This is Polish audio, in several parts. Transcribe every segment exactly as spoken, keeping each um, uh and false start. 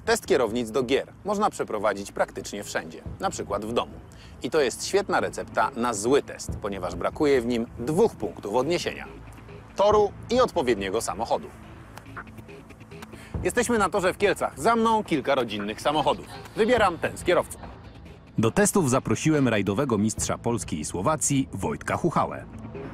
Test kierownic do gier można przeprowadzić praktycznie wszędzie, na przykład w domu. I to jest świetna recepta na zły test, ponieważ brakuje w nim dwóch punktów odniesienia. Toru i odpowiedniego samochodu. Jesteśmy na torze w Kielcach. Za mną kilka rodzinnych samochodów. Wybieram ten z kierowcą. Do testów zaprosiłem rajdowego mistrza Polski i Słowacji Wojtka Chuchałę.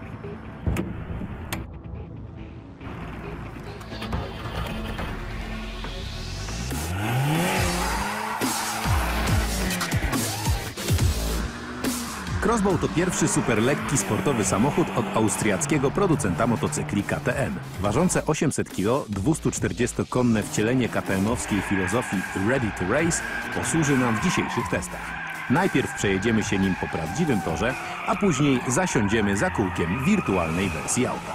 Crossbow to pierwszy superlekki sportowy samochód od austriackiego producenta motocykli K T M. Ważące osiemset kilogramów, dwiestoczterdziestokonne wcielenie K T M-owskiej filozofii Ready to Race posłuży nam w dzisiejszych testach. Najpierw przejedziemy się nim po prawdziwym torze, a później zasiądziemy za kółkiem wirtualnej wersji auta.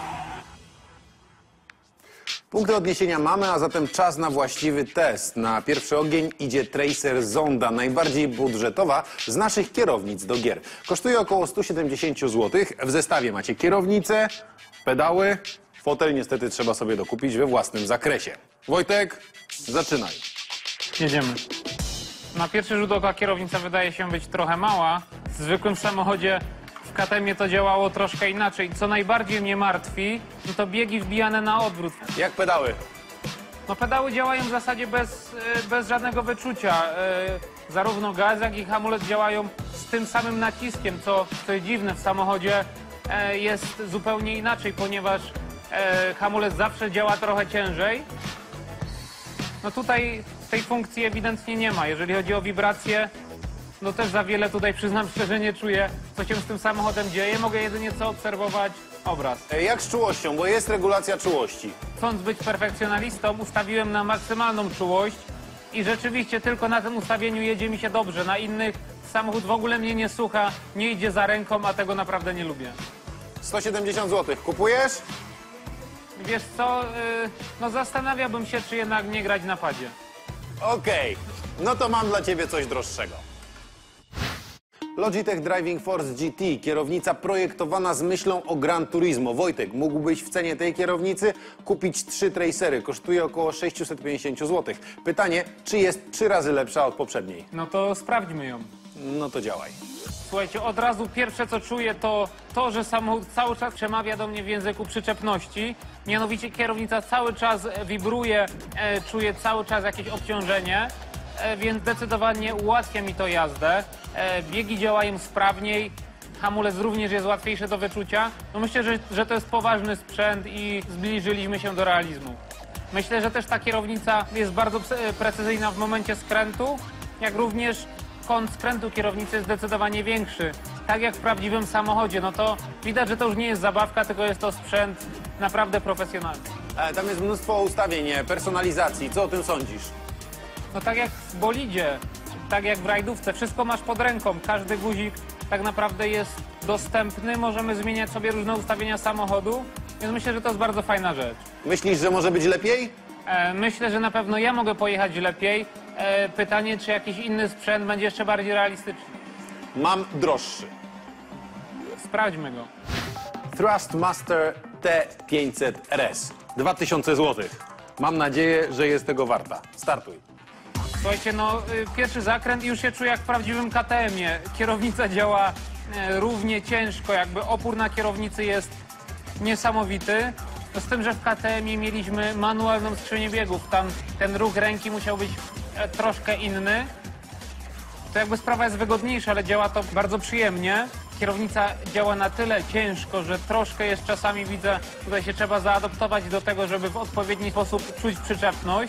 Punkty odniesienia mamy, a zatem czas na właściwy test. Na pierwszy ogień idzie Tracer Zonda, najbardziej budżetowa z naszych kierownic do gier. Kosztuje około sto siedemdziesiąt złotych. W zestawie macie kierownicę, pedały, fotel niestety trzeba sobie dokupić we własnym zakresie. Wojtek, zaczynaj. Jedziemy. Na pierwszy rzut oka kierownica wydaje się być trochę mała. W zwykłym samochodzie w K T M-ie to działało troszkę inaczej. Co najbardziej mnie martwi, no to biegi wbijane na odwrót. Jak pedały? No pedały działają w zasadzie bez, bez żadnego wyczucia. Yy, zarówno gaz, jak i hamulec działają z tym samym naciskiem, co, co jest dziwne w samochodzie. Yy, jest zupełnie inaczej, ponieważ yy, hamulec zawsze działa trochę ciężej. No tutaj tej funkcji ewidentnie nie ma. Jeżeli chodzi o wibracje, no też za wiele tutaj, przyznam szczerze, nie czuję, co się z tym samochodem dzieje. Mogę jedynie co obserwować obraz. Jak z czułością, bo jest regulacja czułości. Chcąc być perfekcjonalistą, ustawiłem na maksymalną czułość i rzeczywiście tylko na tym ustawieniu jedzie mi się dobrze. Na innych samochód w ogóle mnie nie słucha, nie idzie za ręką, a tego naprawdę nie lubię. sto siedemdziesiąt złotych. Kupujesz? Wiesz co, yy, no zastanawiałbym się, czy jednak nie grać na padzie. Okej, no to mam dla ciebie coś droższego. Logitech Driving Force G T, kierownica projektowana z myślą o Gran Turismo. Wojtek, mógłbyś w cenie tej kierownicy kupić trzy Tracery. Kosztuje około sześćset pięćdziesiąt złotych. Pytanie, czy jest trzy razy lepsza od poprzedniej? No to sprawdźmy ją. No to działaj. Słuchajcie, od razu pierwsze co czuję to to, że samochód cały czas przemawia do mnie w języku przyczepności. Mianowicie kierownica cały czas wibruje, e, czuję cały czas jakieś obciążenie, e, więc zdecydowanie ułatwia mi to jazdę. E, biegi działają sprawniej, hamulec również jest łatwiejszy do wyczucia. No myślę, że, że to jest poważny sprzęt i zbliżyliśmy się do realizmu. Myślę, że też ta kierownica jest bardzo precyzyjna w momencie skrętu, jak również kąt skrętu kierownicy jest zdecydowanie większy. Tak jak w prawdziwym samochodzie, no to widać, że to już nie jest zabawka, tylko jest to sprzęt naprawdę profesjonalny. E, tam jest mnóstwo ustawień, personalizacji. Co o tym sądzisz? No tak jak w bolidzie, tak jak w rajdówce, wszystko masz pod ręką. Każdy guzik tak naprawdę jest dostępny. Możemy zmieniać sobie różne ustawienia samochodu, więc myślę, że to jest bardzo fajna rzecz. Myślisz, że może być lepiej? E, myślę, że na pewno ja mogę pojechać lepiej. E, pytanie, czy jakiś inny sprzęt będzie jeszcze bardziej realistyczny. Mam droższy. Sprawdźmy go. Thrustmaster T pięćset R S. dwa tysiące złotych. Mam nadzieję, że jest tego warta. Startuj. Słuchajcie, no y, pierwszy zakręt i już się czuję jak w prawdziwym K T M-ie. Kierownica działa y, równie ciężko, jakby opór na kierownicy jest niesamowity. No, z tym, że w K T M-ie mieliśmy manualną skrzynię biegów. Tam ten ruch ręki musiał być e, troszkę inny. To jakby sprawa jest wygodniejsza, ale działa to bardzo przyjemnie. Kierownica działa na tyle ciężko, że troszkę jest czasami, widzę, tutaj się trzeba zaadoptować do tego, żeby w odpowiedni sposób czuć przyczepność.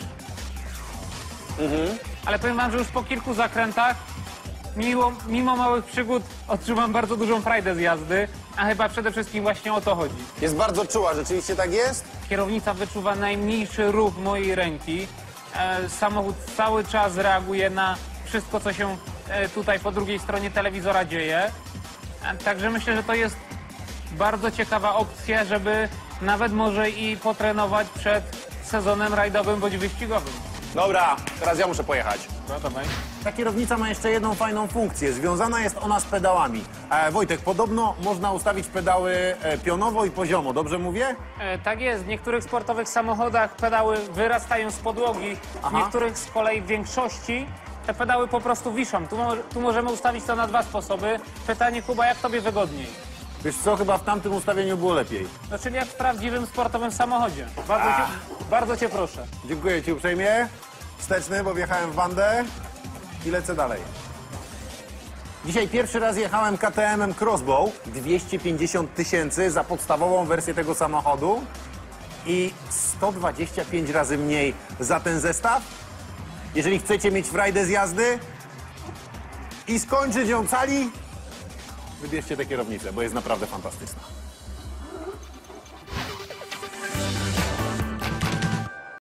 Mhm. Ale powiem wam, że już po kilku zakrętach, mimo, mimo małych przygód, odczuwam bardzo dużą frajdę z jazdy, a chyba przede wszystkim właśnie o to chodzi. Jest bardzo czuła, rzeczywiście tak jest? Kierownica wyczuwa najmniejszy ruch mojej ręki. E, samochód cały czas reaguje na wszystko, co się e, tutaj po drugiej stronie telewizora dzieje. E, także myślę, że to jest bardzo ciekawa opcja, żeby nawet może i potrenować przed sezonem rajdowym bądź wyścigowym. Dobra, teraz ja muszę pojechać. No, dawaj. Ta kierownica ma jeszcze jedną fajną funkcję. Związana jest ona z pedałami. E, Wojtek, podobno można ustawić pedały e, pionowo i poziomo, dobrze mówię? E, tak jest, w niektórych sportowych samochodach pedały wyrastają z podłogi, w Aha. niektórych z kolei w większości te pedały po prostu wiszą. Tu, mo tu możemy ustawić to na dwa sposoby. Pytanie, Kuba, jak tobie wygodniej? Wiesz co, chyba w tamtym ustawieniu było lepiej. No, czyli jak w prawdziwym sportowym samochodzie. Bardzo cię, bardzo cię proszę. Dziękuję ci uprzejmie. Wsteczny, bo wjechałem w bandę i lecę dalej. Dzisiaj pierwszy raz jechałem K T M-em Crossbow, dwieście pięćdziesiąt tysięcy za podstawową wersję tego samochodu i sto dwadzieścia pięć razy mniej za ten zestaw. Jeżeli chcecie mieć frajdę z jazdy i skończyć ją cali, wybierzcie tę kierownicę, bo jest naprawdę fantastyczna.